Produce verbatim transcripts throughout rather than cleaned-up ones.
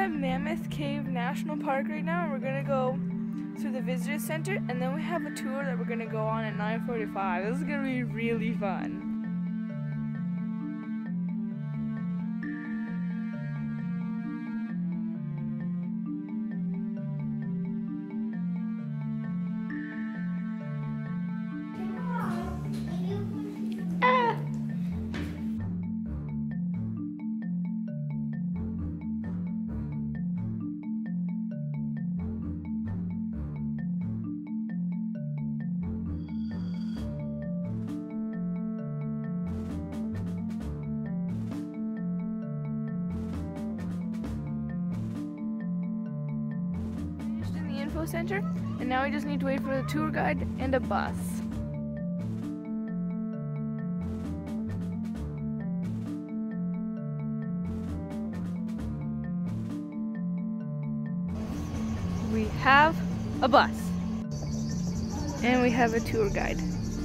at Mammoth Cave National Park right now, and we're gonna go to the visitor center, and then we have a tour that we're gonna go on at nine forty-five. This is gonna be really fun. Info center, and now we just need to wait for the tour guide and a bus. We have a bus and we have a tour guide.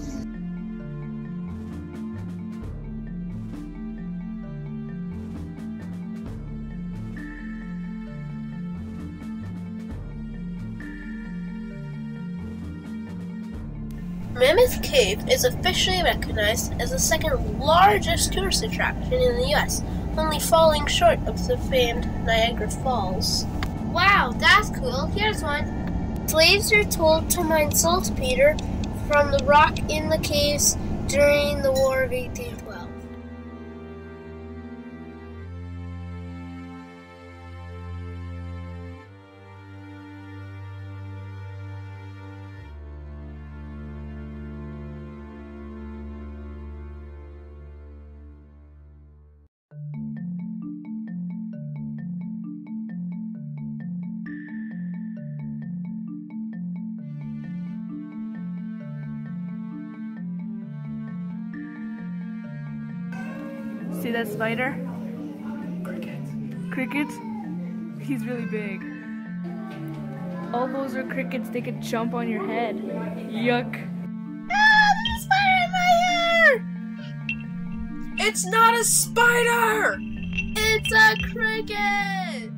Mammoth Cave is officially recognized as the second largest tourist attraction in the U S, only falling short of the famed Niagara Falls. Wow, that's cool. Here's one. Slaves are told to mine saltpeter from the rock in the caves during the War of eighteen twelve. See that spider? Crickets. Crickets? He's really big. All those are crickets. They could jump on your head. Yuck. Ah, there's a spider in my hair! It's not a spider! It's a cricket!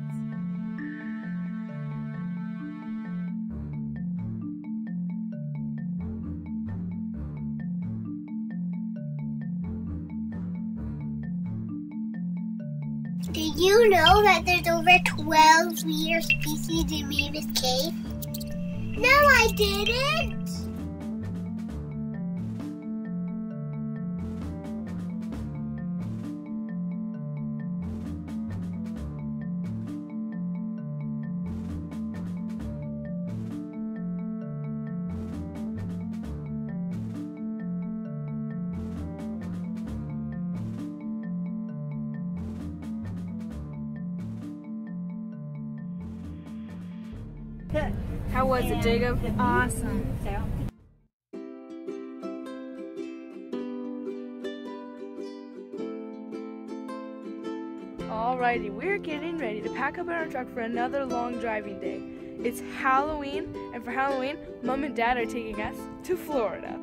Do you know that there's over twelve weird species in Mammoth Cave? No, I didn't! How was it, Jacob? Awesome. Alrighty, we're getting ready to pack up our truck for another long driving day. It's Halloween, and for Halloween, Mom and Dad are taking us to Florida.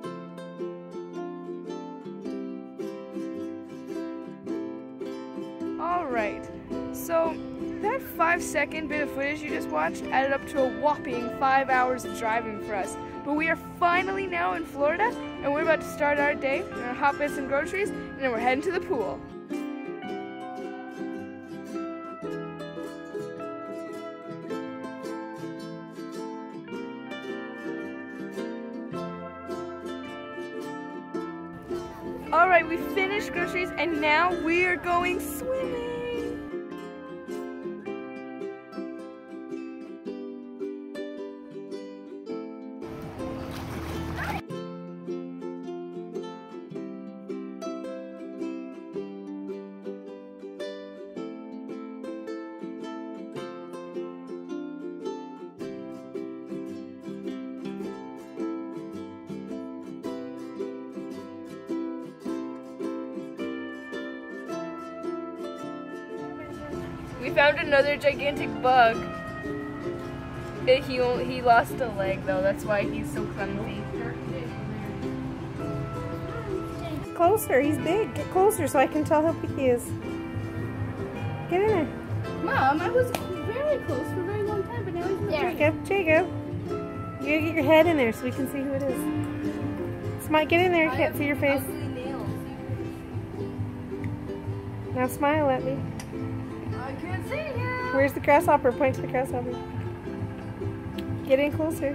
Alright, so that five second bit of footage you just watched added up to a whopping five hours of driving for us. But we are finally now in Florida, and we're about to start our day. We're gonna hop in some groceries, and then we're heading to the pool. Alright, we finished groceries, and now we're going swimming. We found another gigantic bug. It, he, he lost a leg though, that's why he's so clumsy. Closer, he's big. Get closer so I can tell how big he is. Get in there. Mom, I was very close for a very long time, but now he's in the There. There you go. There you go. You gotta get your head in there so we can see who it is. Smile, get in there. I can't see your face. Now smile at me. I can't see you. Where's the grasshopper? Point to the grasshopper. Get in closer.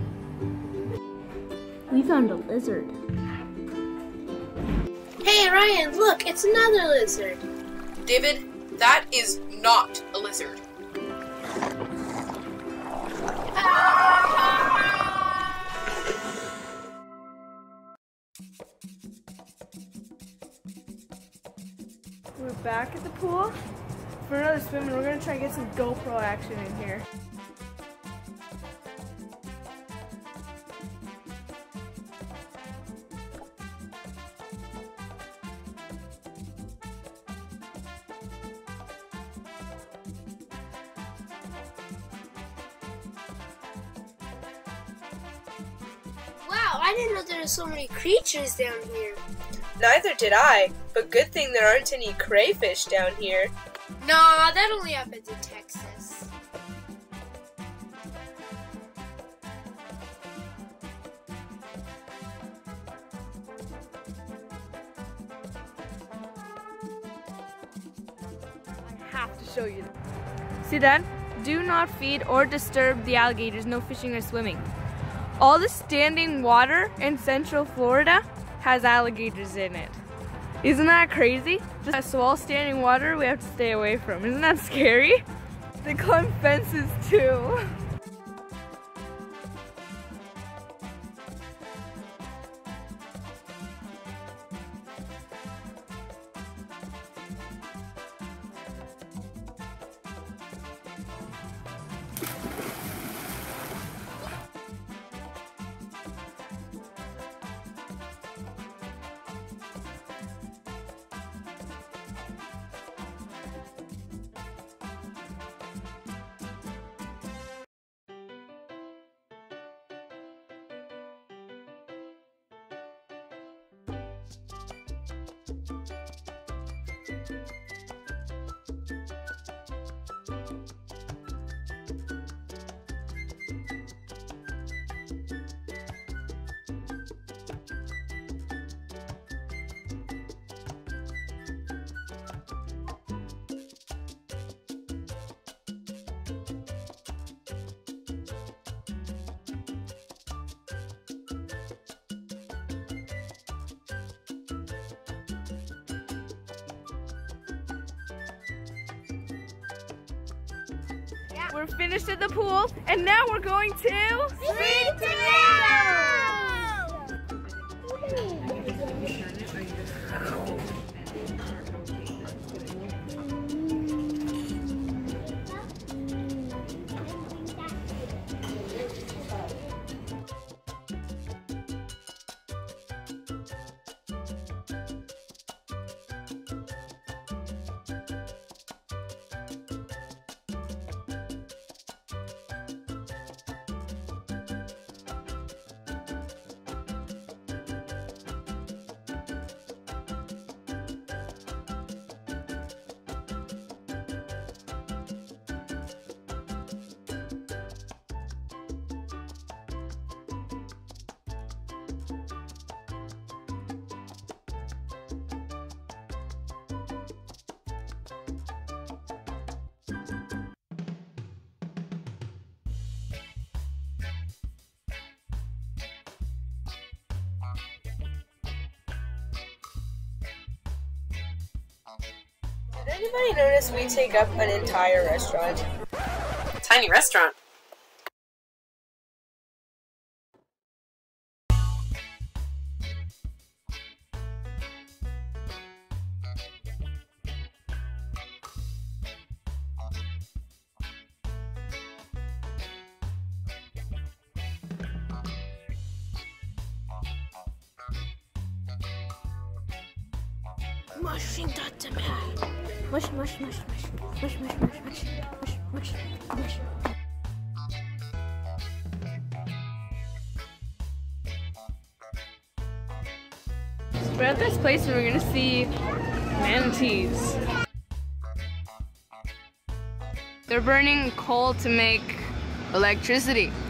We found a lizard. Hey Ryan, look, it's another lizard. David, that is not a lizard. We're back at the pool for another swim, and we're gonna try and get some GoPro action in here. Wow, I didn't know there were so many creatures down here. Neither did I, but good thing there aren't any crayfish down here. Nah, that only happens in Texas. I have to show you. See that? Do not feed or disturb the alligators. No fishing or swimming. All the standing water in Central Florida has alligators in it. Isn't that crazy? Just so all standing water we have to stay away from. Isn't that scary? They climb fences too. We're finished at the pool, and now we're going to Sweet Did anybody notice we take up an entire restaurant? Tiny restaurant. Mushing that to me. Mush, mush, mush, mush, mush, mush, mush, mush, mush, mush, mush. We're at this place where we're gonna see manatees. They're burning coal to make electricity.